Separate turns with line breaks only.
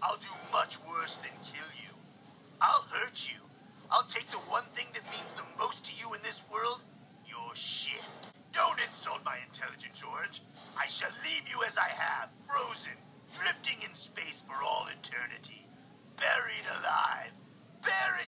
I'll do much worse than kill you. I'll hurt you. I'll take the one thing that means the most to you in this world, your shit. Don't insult my intelligence, George. I shall leave you as I have, frozen, drifting in space for all eternity. Buried alive. Buried